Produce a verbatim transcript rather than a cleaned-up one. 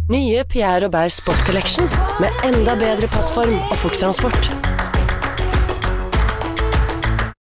Nye Pierre Robert Sport Collection med enda bedre passform og fukttransport.